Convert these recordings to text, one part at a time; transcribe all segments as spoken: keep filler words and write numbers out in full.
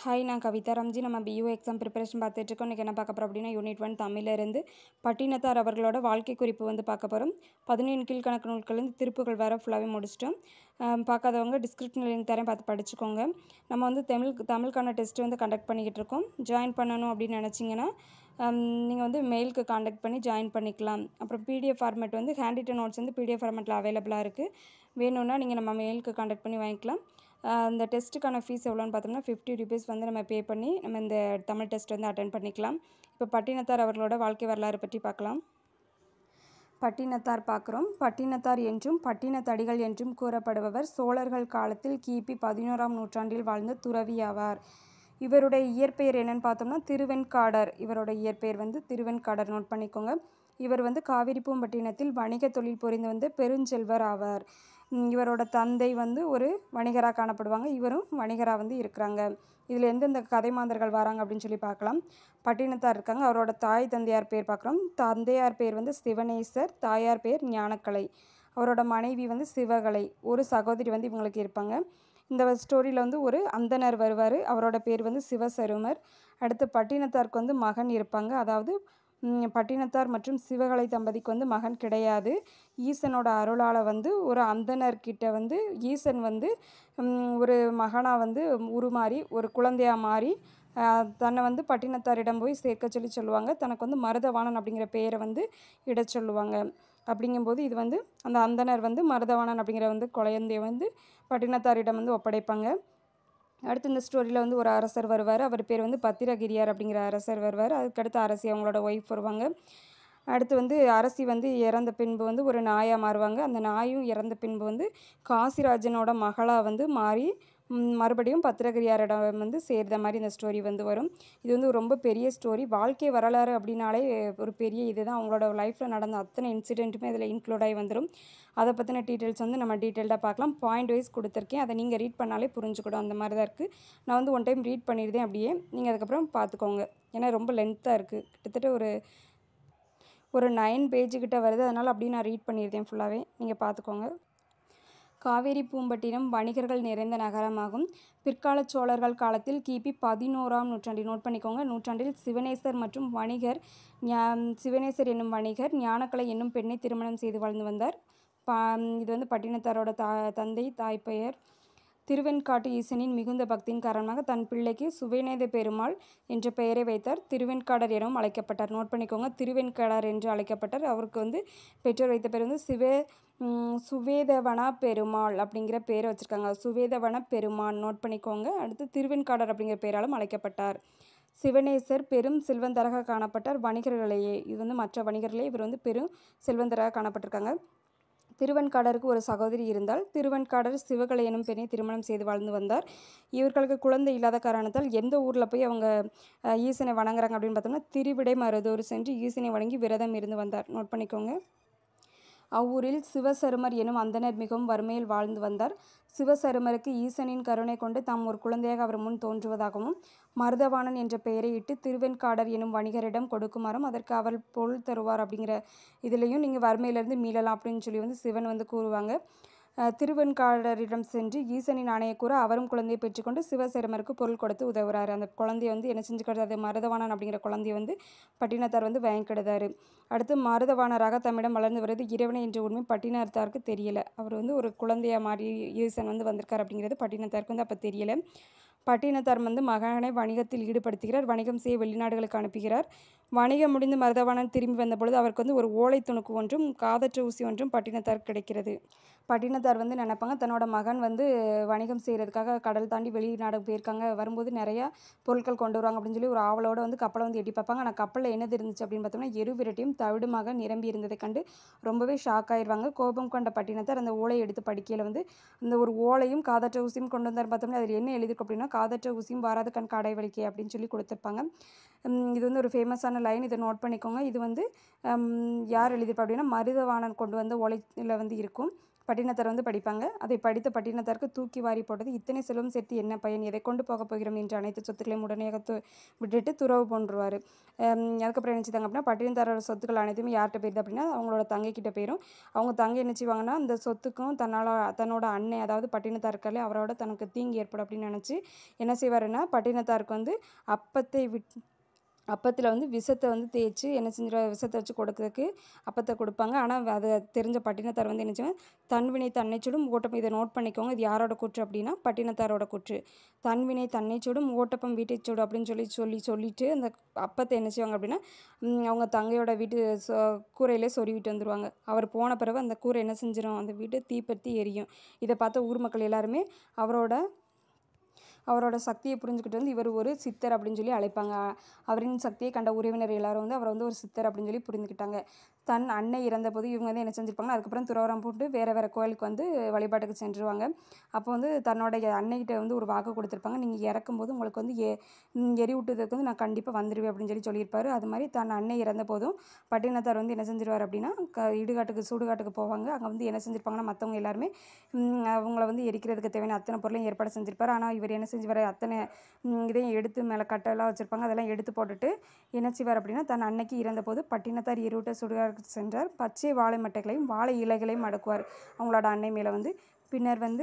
Hi, நான் கவிதா ராம்ஜி. நம்ம BEO exam preparation பார்த்துட்ருக்கோம். இன்றைக்கி என்ன பார்க்க போகிறோம் அப்படின்னா, யூனிட் ஒன் தமிழிலிருந்து பட்டினத்தார் அவர்களோட வாழ்க்கை குறிப்பு வந்து பார்க்க போகிறோம். பதினேழு கீழ்கணக்கு நூல்கள்லேருந்து திருப்புகள் வர ஃபுல்லாகவே முடிச்சிட்டோம். பார்க்காதவங்க டிஸ்கிரிப்ஷன் லிங்க் தரேன், பார்த்து படிச்சுக்கோங்க. நம்ம வந்து தமிழ் தமிழுக்கான டெஸ்ட்டு வந்து கண்டக்ட் பண்ணிக்கிட்டு இருக்கோம். ஜாயின் பண்ணணும் அப்படின்னு நினச்சிங்கன்னா நீங்கள் வந்து மெயிலுக்கு காண்டக்ட் பண்ணி ஜாயின் பண்ணிக்கலாம். அப்புறம் பிடிஎஃப் ஃபார்மேட் வந்து ஹேண்ட் ரிட்டன் நோட்ஸ் வந்து பிடிஎஃப் ஃபார்மேட்டில் அவைலபிளாக இருக்குது. வேணும்னா நீங்கள் நம்ம மெயிலுக்கு காண்டக்ட் பண்ணி வாங்கிக்கலாம். இந்த டெஸ்ட்டுக்கான ஃபீஸ் எவ்வளோன்னு பார்த்தோம்னா ஃபிஃப்டி ருபீஸ் வந்து நம்ம பே பண்ணி நம்ம இந்த தமிழ் டெஸ்ட் வந்து அட்டென்ட் பண்ணிக்கலாம். இப்போ பட்டினத்தார் அவர்களோட வாழ்க்கை வரலாறு பற்றி பார்க்கலாம். பட்டினத்தார் பார்க்குறோம். பட்டினத்தார் என்றும் பட்டினத்தடிகள் என்றும் கூறப்படுபவர் சோழர்கள் காலத்தில் கிபி பதினோராம் நூற்றாண்டில் வாழ்ந்த துறவி ஆவார். இவருடைய இயற்பெயர் என்னன்னு பார்த்தோம்னா திருவெண்காடர். இவரோட இயற்பெயர் வந்து திருவெண்காடர், நோட் பண்ணிக்கோங்க. இவர் வந்து காவிரிப்பூம்பட்டினத்தில் வணிக தொழில் புரிந்து வந்து பெருஞ்செல்வர் ஆவார். இவரோட தந்தை வந்து ஒரு வணிகராக காணப்படுவாங்க. இவரும் வணிகராக வந்து இருக்கிறாங்க. இதில் எந்தெந்த கதை மாந்தர்கள் வராங்க அப்படின்னு சொல்லி பார்க்கலாம். பட்டினத்தார் இருக்காங்க. அவரோட தாய் தந்தையார் பேர் பார்க்குறோம். தந்தையார் பேர் வந்து சிவனேசர், தாயார் பேர் ஞானக்கலை. அவரோட மனைவி வந்து சிவகலை. ஒரு சகோதரி வந்து இவங்களுக்கு இருப்பாங்க. இந்த ஸ்டோரியில் வந்து ஒரு அந்தனர் வருவார். அவரோட பேர் வந்து சிவசருமர். அடுத்து பட்டினத்தாருக்கு வந்து மகன் இருப்பாங்க. அதாவது பட்டினத்தார் மற்றும் சிவகலை தம்பதிக்கு வந்து மகன் கிடையாது. ஈசனோட அருளால் வந்து ஒரு அந்தனர்கிட்ட வந்து ஈசன் வந்து ஒரு மகனாக வந்து உருமாறி ஒரு குழந்தையாக மாறி தன்னை வந்து பட்டினத்தாரிடம் போய் சேர்க்க சொல்லி சொல்லுவாங்க. தனக்கு வந்து மருதவாணன் அப்படிங்கிற பெயரை வந்து இட சொல்லுவாங்க. அப்படிங்கும்போது இது வந்து அந்த அந்தனர் வந்து மருதவாணன் அப்படிங்கிற வந்து குழந்தைய வந்து பட்டினத்தாரிடம் வந்து ஒப்படைப்பாங்க. அடுத்து இந்த ஸ்டோரியில் வந்து ஒரு அரசர் வருவார். அவர் பேர் வந்து பத்திரகிரியார் அப்படிங்கிற அரசர் வருவார். அதுக்கடுத்து அரசி அவங்களோட ஒய்ஃப் வருவாங்க. அடுத்து வந்து அரசி வந்து இறந்த பின்பு வந்து ஒரு நாயாக மாறுவாங்க. அந்த நாயும் இறந்த பின்பு வந்து காசிராஜனோட மகளாக வந்து மாறி மறுபடியும் பத்திரகிரியாரிடம் வந்து சேர்ந்த மாதிரி இந்த ஸ்டோரி வந்து வரும். இது வந்து ரொம்ப பெரிய ஸ்டோரி. வாழ்க்கை வரலாறு அப்படின்னாலே ஒரு பெரிய இது தான். அவங்களோட லைஃப்பில் நடந்த அத்தனை இன்சிடெண்ட்டுமே இதில் இன்க்ளூட் ஆகி வந்துடும். அதை பற்றின டீட்டெயில்ஸ் வந்து நம்ம டீட்டெயில்டாக பார்க்கலாம். பாயிண்ட் வைஸ் கொடுத்துருக்கேன். அதை நீங்கள் ரீட் பண்ணாலே புரிஞ்சுக்கிடும். அந்த மாதிரி தான் இருக்குது. நான் வந்து ஒன் டைம் ரீட் பண்ணியிருந்தேன். அப்படியே நீங்கள் அதுக்கப்புறம் பார்த்துக்கோங்க. ஏன்னா ரொம்ப லென்த்தாக இருக்குது. கிட்டத்தட்ட ஒரு ஒரு நைன் பேஜுக்கிட்ட வருது. அதனால் அப்படியே நான் ரீட் பண்ணியிருந்தேன் ஃபுல்லாகவே. நீங்கள் பார்த்துக்கோங்க. காவேரி பூம்பட்டினம் வணிகர்கள் நிறைந்த நகரமாகும். பிற்கால சோழர்கள் காலத்தில் கிபி பதினோராம் நூற்றாண்டில், நோட் பண்ணிக்கோங்க, நூற்றாண்டில் சிவனேசர் மற்றும் வணிகர் சிவனேசர் என்னும் வணிகர் ஞானக்கலை என்னும் பெண்ணை திருமணம் செய்து வாழ்ந்து வந்தார். பா இது வந்து பட்டினத்தாரோட தா தந்தை தாய் பெயர். திருவெண்காட்டு ஈசனின் மிகுந்த பக்தியின் காரணமாக தன் பிள்ளைக்கு சுவேநேத பெருமாள் என்ற பெயரை வைத்தார். திருவெண்காடர் எனவும் அழைக்கப்பட்டார். நோட் பண்ணிக்கோங்க, திருவெண்காடர் என்று அழைக்கப்பட்டார். அவருக்கு வந்து பெற்றோர் வைத்த பேர் வந்து சிவே சுவேதவன பெருமாள் அப்படிங்கிற பேரை வச்சுருக்காங்க. சுவேதவன பெருமான், நோட் பண்ணிக்கோங்க. அடுத்து திருவெண்காடர் அப்படிங்கிற பெயராலும் அழைக்கப்பட்டார். சிவனேசர் பெரும் செல்வந்தராக காணப்பட்டார். வணிகர்களையே, இது வந்து மற்ற வணிகர்களே இவர் வந்து பெரும் செல்வந்தராக காணப்பட்டிருக்காங்க. திருவெண்காடருக்கு ஒரு சகோதரி இருந்தால். திருவெண்காடர் சிவகலை எனும் பெண்ணை திருமணம் செய்து வாழ்ந்து வந்தார். இவர்களுக்கு குழந்தை இல்லாத காரணத்தால் எந்த ஊரில் போய் அவங்க ஈசனை வணங்குறாங்க அப்படின்னு பார்த்தோம்னா திருவிடைமருதூர் சென்று ஈசனை வணங்கி விரதம் இருந்து வந்தார். நோட் பண்ணிக்கோங்க. அவ்வூரில் சிவசருமர் எனும் அந்தனர் மிகவும் வறுமையில் வாழ்ந்து வந்தார். சிவசருமருக்கு ஈசனின் கருணை கொண்டு தாம் ஒரு குழந்தையாக அவர் முன் தோன்றுவதாகவும் மருதவாணன் என்ற பெயரை இட்டு திருவெண்காடர் எனும் வணிகரிடம் கொடுக்குமாறும் அதற்கு அவர் பொருள் தருவார் அப்படிங்கிற இதுலேயும் நீங்கள் வறுமையிலேருந்து மீளலாம் அப்படின்னு சொல்லி வந்து சிவன் வந்து கூறுவாங்க. திருவெண்காடரிடம் சென்று ஈசனின் ஆணையை கூற அவரும் குழந்தையை பெற்றுக்கொண்டு சிவசருமருக்கு பொருள் கொடுத்து உதவுறாரு. அந்த குழந்தைய வந்து என்ன செஞ்சுக்கிறது, அது மருதவாணன் அப்படிங்கிற குழந்தைய வந்து பட்டினத்தார் வந்து வாங்கிக்கிடுதாரு. அடுத்து மருதவாணராக தம்மிடம் வளர்ந்து வருது இறைவனை என்ற உண்மை பட்டினத்தாருக்கு தெரியலை. அவர் வந்து ஒரு குழந்தைய மாதிரி ஈசன் வந்து வந்திருக்கார் அப்படிங்கிறது பட்டினத்தாருக்கு வந்து அப்போ தெரியலை. பட்டினத்தார் வந்து மகனை வணிகத்தில் ஈடுபடுத்துகிறார். வணிகம் செய்ய வெளிநாடுகளுக்கு அனுப்புகிறார். வணிகம் முடிந்து மருதவாணன் திரும்பி வந்தபொழுது அவருக்கு வந்து ஒரு ஓலை துணுக்கு ஒன்றும் காதற்ற ஊசி ஒன்றும் பட்டினத்தார் கிடைக்கிறது. பட்டினத்தார் வந்து நினைப்பாங்க தன்னோட மகன் வந்து வணிகம் செய்கிறதுக்காக கடல் தாண்டி வெளிநாடு போயிருக்காங்க, வரும்போது நிறையா பொருட்கள் கொண்டு வருவாங்க அப்படின்னு சொல்லி ஒரு ஆவலோடு வந்து கப்பலை வந்து எட்டி பார்ப்பாங்க. ஆனால் கப்பலில் என்னது இருந்துச்சு அப்படின்னு பார்த்தோம்னா எரு விரட்டியும் தவிடுமாக நிரம்பி இருந்ததை கண்டு ரொம்பவே ஷாக் ஆயிடுவாங்க. கோபம் கொண்ட பட்டினத்தார் அந்த ஓலையை எடுத்து படிக்கையில் வந்து அந்த ஒரு ஓலையும் காதற்ற ஊசியும் கொண்டு வந்தார். பார்த்தோம்னா அதில் என்ன எழுதிருக்கு அப்படின்னா காதற்ற ஊசியும் வாராத கண் காடை வலிக்கை அப்படின்னு சொல்லி கொடுத்துருப்பாங்க. இது வந்து ஒரு ஃபேமஸான லைன். இதை நோட் பண்ணிக்கோங்க. இது வந்து யார் எழுதியிருப்பா அப்படின்னா மருதவாணன் கொண்டு வந்த ஓலையில் வந்து இருக்கும். பட்டினத்தார் வந்து படிப்பாங்க. அதை படித்த பட்டினத்தாருக்கு தூக்கி வாரி போட்டது, இத்தனை செல்வம் சேர்த்து என்ன பயன், எதை கொண்டு போக போகிறோம் என்று அனைத்து சொத்துக்களையும் உடனடியாக து விட்டுட்டு துறவு போன்றுவார். அதுக்கப்புறம் என்ன செய்தாங்க அப்படின்னா, பட்டினத்தாரோட சொத்துக்கள் அனைத்துமே யார்கிட்ட போயிருது அப்படின்னா அவங்களோட தங்கைக்கிட்ட போயிடும். அவங்க தங்கை என்ன செய்வாங்கன்னா, அந்த சொத்துக்கும் தன்னால் தன்னோட அன்னை அதாவது பட்டினத்தார் இருக்காலே அவரோட தனக்கு தீங்கு ஏற்படும் அப்படின்னு நினச்சி என்ன செய்வாருன்னா, பட்டினத்தாருக்கு வந்து அப்பத்தை விட் அப்பத்தில் வந்து விஷத்தை வந்து தேய்ச்சி என்ன செஞ்சிட விஷத்தை வச்சு கொடுக்கறதுக்கு அப்பத்தை கொடுப்பாங்க. ஆனால் அதை தெரிஞ்ச பட்டினத்தார் வந்து என்ன செய்வாங்க, தன்வினை தன்னை சுடும் ஓட்டப்பம். இதை நோட் பண்ணிக்கோங்க, இது யாரோட கூற்று அப்படின்னா பட்டினத்தாரோட கூற்று. தன்வினை தன்னை சுடும் ஓட்டப்பம் வீட்டை சுடும் அப்படின்னு சொல்லி சொல்லி சொல்லிட்டு அந்த அப்பத்தை என்ன செய்வாங்க அப்படின்னா அவங்க தங்கையோட வீட்டு சொ கூரையிலே சொருவிட்டு வந்துடுவாங்க. அவர் போன பிறகு அந்த கூரை என்ன செஞ்சிடும், அந்த வீட்டை தீப்பற்றி எரியும். இதை பார்த்த ஊர் மக்கள் எல்லாருமே அவரோட அவரோட சக்தியை புரிஞ்சுக்கிட்டு வந்து இவர் ஒரு சித்தர் அப்படின்னு சொல்லி அழைப்பாங்க. அவரின் சக்தியை கண்ட உறவினர் எல்லாரும் வந்து அவரை வந்து ஒரு சித்தர் அப்படின்னு சொல்லி புரிஞ்சுக்கிட்டாங்க. தன் அன்னை இறந்தபோது இவங்க வந்து என்ன செஞ்சுருப்பாங்க, அதுக்கப்புறம் துறவரம் போட்டு வேறு வேறு கோயிலுக்கு வந்து வழிபாட்டுக்கு சென்றுருவாங்க. அப்போ வந்து தன்னோடைய அன்னைகிட்ட வந்து ஒரு வாக்கு கொடுத்துருப்பாங்க, நீங்கள் இறக்கும்போது உங்களுக்கு வந்து எ எரிவிட்டதுக்கு வந்து நான் கண்டிப்பாக வந்துடுவேன் அப்படின்னு சொல்லி சொல்லியிருப்பாரு. அது மாதிரி தன் அன்னை இறந்த போதும் பட்டினத்தார் வந்து என்ன செஞ்சிருவார் அப்படின்னா க இடுகாட்டுக்கு சுடுகாட்டுக்கு போவாங்க. அங்கே வந்து என்ன செஞ்சுருப்பாங்கன்னா மற்றவங்க எல்லாருமே அவங்கள வந்து எரிக்கிறதுக்கு தேவையான அத்தனை பொருளையும் ஏற்பாடு செஞ்சுருப்பார். ஆனால் இவர் என்ன செஞ்சுவார், அத்தனை இதையும் எடுத்து மேலே கட்டெல்லாம் வச்சுருப்பாங்க, அதெல்லாம் எடுத்து போட்டுட்டு என்ன செய்வார் அப்படின்னா தன் அன்னைக்கு இறந்தபோது பட்டினத்தார் எரிவிட்ட சுடுகாட்டுக்கு சென்றார். பச்சை வாழை மட்டைகளையும் வாழை இலைகளையும் அடுக்குவார் அவங்களோட அன்னை மேலே வந்து. பின்னர் வந்து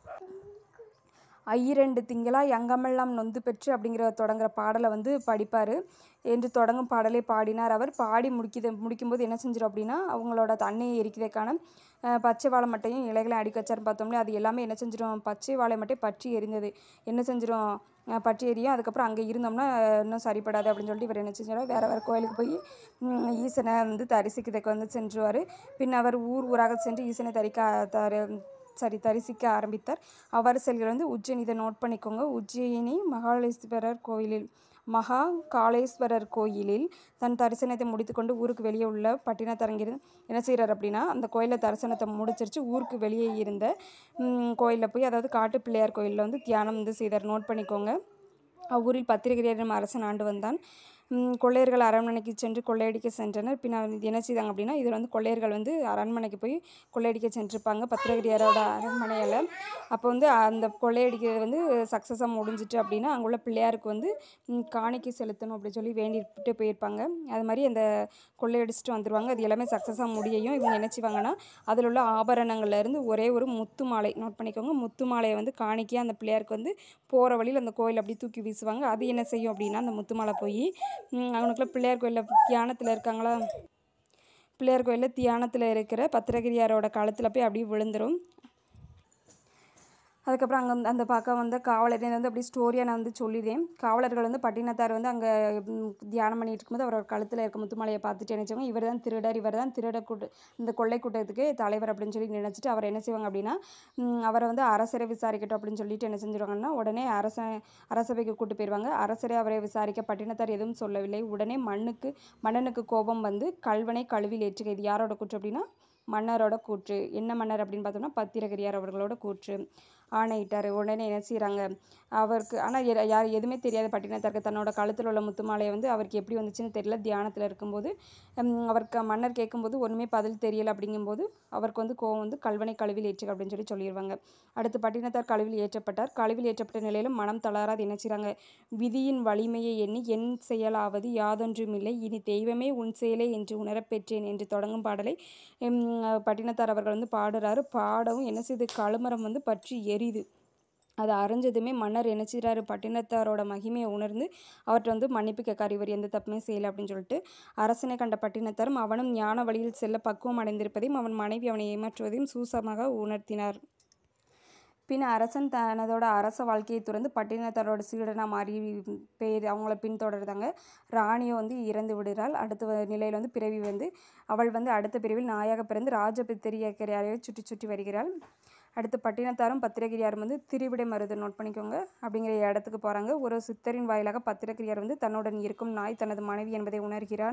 ஐயிரண்டு திங்களாய் அங்கமெல்லாம் நொந்து பெற்று அப்படிங்கிற தொடங்குற பாடலை வந்து படிப்பார். என்று தொடங்கும் பாடலை பாடினார். அவர் பாடி முடிக்கிது முடிக்கும்போது என்ன செஞ்சிடும் அப்படின்னா அவங்களோட அன்னையை எரிக்கிறதுக்கான பச்சை வாழை மட்டையும் இலைகளையும் அடிக்க வச்சாருன்னு பார்த்தோம்னா அது எல்லாமே என்ன செஞ்சிடும், பச்சை வாழை மட்டை பற்றி எரிந்தது என்ன செஞ்சிடும், பற்றி எரியும். அதுக்கப்புறம் அங்கே இருந்தோம்னா இன்னும் சரிப்படாது அப்படின்னு சொல்லிட்டு இவர் என்ன செஞ்சிடும், வேறு வேறு கோயிலுக்கு போய் ஈசனை வந்து தரிசிக்கிறதுக்கு வந்து சென்றுவார். பின் அவர் ஊர் ஊராக சென்று ஈசனை தரிக்க தரி சரி தரிசிக்க ஆரம்பித்தார். அவ்வாறு செல்கிற வந்து உஜ்ஜயினி, இதை நோட் பண்ணிக்கோங்க, உஜ்ஜயினி மகாலேஸ்வரர் கோயிலில் மகா காளேஸ்வரர் கோயிலில் தன் தரிசனத்தை முடித்துக்கொண்டு ஊருக்கு வெளியே உள்ள பட்டினத்தரங்கிருந்து என்ன செய்கிறார் அப்படின்னா அந்த கோயிலில் தரிசனத்தை முடிச்சிருச்சு ஊருக்கு வெளியே இருந்த கோயிலில் போய் அதாவது காட்டு பிள்ளையார் கோயிலில் வந்து தியானம் வந்து செய்தார். நோட் பண்ணிக்கோங்க. அவ்வூரில் பத்திரகிரியார் அரசன் ஆண்டு வந்தான். கொள்ளையர்கள் அரண்மனைக்கு சென்று கொள்ளையடிக்க சென்றனர். பின் என்ன செய்தாங்க அப்படின்னா இதில் வந்து கொள்ளையர்கள் வந்து அரண்மனைக்கு போய் கொள்ளையடிக்க சென்றிருப்பாங்க பத்திரகிரியாரோட அரண்மனையில். அப்போ வந்து அந்த கொள்ளையடிக்கிறது வந்து சக்ஸஸாக முடிஞ்சிட்டு அப்படின்னா அங்குள்ள பிள்ளையாருக்கு வந்து காணிக்கை செலுத்தணும் அப்படின்னு சொல்லி வேண்டிட்டு போயிருப்பாங்க. அது மாதிரி அந்த கொள்ளையடிச்சிட்டு வந்துடுவாங்க. அது எல்லாமே சக்ஸஸாக முடியையும் இவங்க என்ன செய்வாங்கன்னா அதில் உள்ள ஆபரணங்கள்லேருந்து ஒரே ஒரு முத்து மாலை, நோட் பண்ணிக்கோங்க, முத்து மாலையை வந்து காணிக்கையாக அந்த பிள்ளையாருக்கு வந்து போகிற வழியில் அந்த கோயில் அப்படி தூக்கி வீசுவாங்க. அது என்ன செய்யும் அப்படின்னா அந்த முத்து மாலை போய் அவனுக்குள்ள பிள்ளையார் கோயிலில் தியானத்தில் இருக்காங்களா, பிள்ளையார் கோயிலில் தியானத்தில் இருக்கிற பத்திரகிரியாரோட காலத்தில் போய் அப்படியே விழுந்துடும். அதுக்கப்புறம் அங்கே அந்த பக்கம் வந்து காவலரை வந்து அப்படி ஸ்டோரியாக நான் வந்து சொல்லிடுறேன். காவலர்கள் வந்து பட்டினத்தார் வந்து அங்கே தியானம் பண்ணிட்டு இருக்கும்போது அவரோட கழுத்தில் இருக்க முத்துமாலையை பார்த்துட்டு நினச்சவங்க இவர் தான் திருடர், இவர் தான் திருட கூட்டு இந்த கொள்ளை கூட்டத்துக்கு தலைவர் அப்படின்னு சொல்லி நினச்சிட்டு அவர் என்ன செய்வாங்க அப்படின்னா அவரை வந்து அரசரை விசாரிக்கட்டும் அப்படின்னு சொல்லிட்டு என்ன செஞ்சுருவாங்கன்னா உடனே அரச அரசவைக்கு கூட்டு போயிடுவாங்க. அரசரை அவரை விசாரிக்க பட்டினத்தார் எதுவும் சொல்லவில்லை. உடனே மண்ணுக்கு மன்னனுக்கு கோபம் வந்து கல்வனை கழுவில் ஏற்றுக. இது யாரோட கூற்று அப்படின்னா மன்னரோட கூற்று. என்ன மன்னர் அப்படின்னு பார்த்தோம்னா பத்திரகிரியார் அவர்களோட கூற்று. ஆணையிட்டார். உடனே என்ன செய்கிறாங்க அவருக்கு, ஆனால் யார் எதுவுமே தெரியாது பட்டினத்தாருக்கு தன்னோட கழுத்தில் உள்ள முத்துமாலையை வந்து அவருக்கு எப்படி வந்துச்சுன்னு தெரியல. தியானத்தில் இருக்கும்போது அவருக்கு மன்னர் கேட்கும்போது ஒன்றுமே பதில் தெரியலை. அப்படிங்கும்போது அவருக்கு வந்து கோவம் வந்து கல்வனை கழுவில் ஏற்றுக அப்படின்னு சொல்லி சொல்லிடுவாங்க. அடுத்து பட்டினத்தார் கழுவில் ஏற்றப்பட்டார். கழுவில் ஏற்றப்பட்ட நிலையிலும் மனம் தளராது என்ன செய்கிறாங்க, விதியின் வலிமையை எண்ணி என் செயலாவது யாதொன்றுமில்லை இனி தெய்வமே உன் செயலே என்று உணரப்பெற்றேன் என்று தொடங்கும் பாடலை பட்டினத்தார் அவர்கள் வந்து பாடுறாரு. பாடவும் என்ன செய்து கழுமரம் வந்து பற்றி எரியுது. அதை அறிஞ்சதுமே மன்னர் என்ன செய்கிறாரு, பட்டினத்தாரோட மகிமையை உணர்ந்து அவர்கிட்ட வந்து மன்னிப்பு கேட்கார், இவர் எந்த தப்புமே செய்யலை அப்படின்னு சொல்லிட்டு. அரசனை கண்ட பட்டினத்தாரும் அவனும் ஞான வழியில் செல்ல பக்குவம் அடைந்திருப்பதையும் அவன் மனைவி அவனை ஏமாற்றுவதையும் சூசமாக உணர்த்தினார். பின் அரசன் தனதோட அரச வாழ்க்கையை துறந்து பட்டினத்தாரோட சீடனாக மாறி பேர் அவங்கள பின்தொடர்ந்தாங்க. ராணியோ வந்து இறந்து விடுகிறாள். அடுத்த நிலையில் வந்து பிறவி வந்து அவள் வந்து அடுத்த பிரிவில் நாயாக பிறந்து ராஜபத்திரிகையாரையை சுற்றி சுற்றி வருகிறாள். அடுத்து பட்டினத்தாரும் பத்திரகிரியாரும் வந்து திருவிடை மருது, நோட் பண்ணிக்கோங்க, அப்படிங்கிற இடத்துக்கு போகிறாங்க. ஒரு சித்தரின் வாயிலாக பத்திரகிரியார் வந்து தன்னுடன் இருக்கும் நாய் தனது மனைவி என்பதை உணர்கிறான்.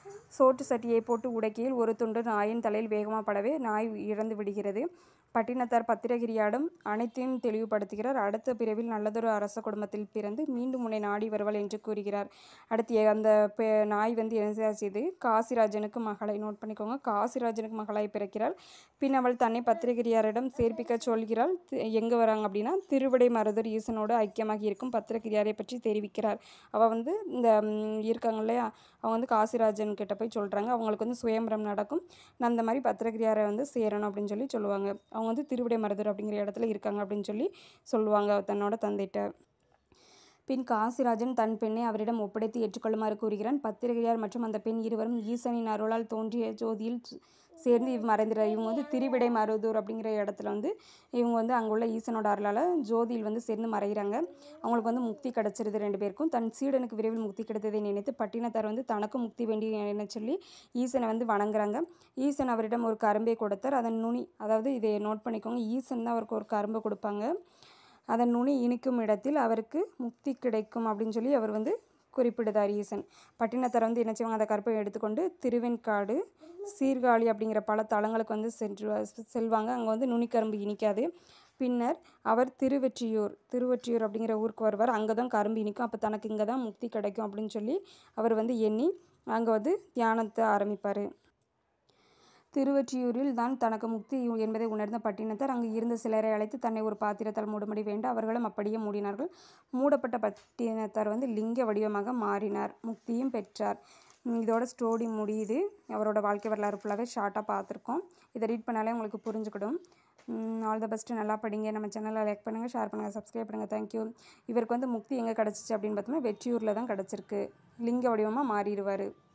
சோற்று சட்டியை போட்டு உடைக்கையில் ஒரு துண்டு நாயின் தலையில் வேகமாக படவே நாய் இறந்து விடுகிறது. பட்டினத்தார் பத்திரகிரியாடம் அனைத்தையும் தெளிவுபடுத்துகிறார். அடுத்த பிறவில் நல்லதொரு அரச குடும்பத்தில் பிறந்து மீண்டும் உன்னை நாடி வருவாள் என்று கூறுகிறார். அடுத்து அந்த நாய் வந்து என்ன செய்து காசிராஜனுக்கு மகளை நோட் பண்ணிக்கோங்க. காசிராஜனுக்கு மகளாய் பிறக்கிறாள். பின் அவள் தன்னை பத்திரகிரியாரிடம் சேர்ப்பிக்க சொல்கிறாள். எங்கே வராங்க அப்படின்னா திருவிடை மருதூர் ஈசனோடு ஐக்கியமாகி இருக்கும் பத்திரகிரியாரை பற்றி தெரிவிக்கிறார். அவள் வந்து இந்த இருக்காங்க இல்லையா, அவங்க வந்து காசிராஜன் கிட்ட போய் சொல்கிறாங்க. அவங்களுக்கு வந்து சுயம்பரம் நடக்கும், நான் அந்த மாதிரி பத்திரகிரியாரை வந்து சேரணும் அப்படின்னு சொல்லி சொல்லுவாங்க. அவங்க வந்து திருவிடை மருதூர் அப்படிங்கிற இடத்துல இருக்காங்க அப்படின்னு சொல்லி சொல்லுவாங்க தன்னோட தந்தைட்ட. பின் காசிராஜன் தன் பெண்ணை அவரிடம் ஒப்படைத்து ஏற்றுக்கொள்ளுமாறு கூறுகிறான். பத்திரகிரியார் மற்றும் அந்த பெண் இருவரும் ஈசனின் அருளால் தோன்றிய ஜோதியில் சேர்ந்து இவ் மறைந்துறார். இவங்க வந்து திருவிடை மருதூர் அப்படிங்கிற இடத்துல வந்து இவங்க வந்து அங்கே உள்ள ஈசனோட அருளால் ஜோதியில் வந்து சேர்ந்து மறைகிறாங்க. அவங்களுக்கு வந்து முக்தி கிடச்சிருது ரெண்டு பேருக்கும். தன் சீடனுக்கு விரைவில் முக்தி கிடைத்ததை நினைத்து பட்டினத்தார் வந்து தனக்கும் முக்தி வேண்டி என சொல்லி ஈசனை வந்து வணங்குறாங்க. ஈசன் அவரிடம் ஒரு கரும்பை கொடுத்தார். அதன் நுனி, அதாவது இதை நோட் பண்ணிக்கோங்க, ஈசன் தான் அவருக்கு ஒரு கரும்பை கொடுப்பாங்க. அதன் நுனி இனிக்கும் இடத்தில் அவருக்கு முக்தி கிடைக்கும் அப்படின்னு சொல்லி அவர் வந்து குறிப்பிடுதார் ஈசன். பட்டினத்தார் வந்து என்ன செய்வாங்க, அந்த கருப்பை எடுத்துக்கொண்டு திருவெண்காடு, சீர்காழி அப்படிங்கிற பல தலங்களுக்கு வந்து சென்று செல்வாங்க. அங்கே வந்து நுனிக்கரும்பு இனிக்காது. பின்னர் அவர் திருவெற்றியூர் திருவொற்றியூர் அப்படிங்கிற ஊருக்கு வருவார். அங்கே தான் கரும்பு இனிக்கும், அப்போ தனக்கு இங்கே தான் முக்தி கிடைக்கும் அப்படின்னு சொல்லி அவர் வந்து எண்ணி அங்கே வந்து தியானத்தை ஆரம்பிப்பார். திருவொற்றியூரில் தான் தனக்கு முக்தி என்பதை உணர்ந்த பட்டினத்தார் அங்கு இருந்த சிலரை அழைத்து தன்னை ஒரு பாத்திரத்தால் மூடும்படி வேண்ட அவர்களும் அப்படியே மூடினார்கள். மூடப்பட்ட பட்டினத்தார் வந்து லிங்க வடிவமாக மாறினார், முக்தியும் பெற்றார். இதோட ஸ்டோரி முடியுது. அவரோட வாழ்க்கை வரலாறு ஃபுல்லாகவே ஷார்ட்டாக பார்த்துருக்கோம். இதை ரீட் பண்ணாலே உங்களுக்கு புரிஞ்சுக்கிடும். ஆல் த பெஸ்ட்டு, நல்லா படிங்க. நம்ம சேனலை லைக் பண்ணுங்கள், ஷேர் பண்ணுங்கள், சப்ஸ்கிரைப் பண்ணுங்கள். தேங்க்யூ. இவருக்கு வந்து முக்தி எங்கே கிடச்சிச்சு அப்படின்னு பார்த்தோம்னா வெற்றியூரில் தான் கிடச்சிருக்கு. லிங்க வடிவமாக மாறிடுவார்.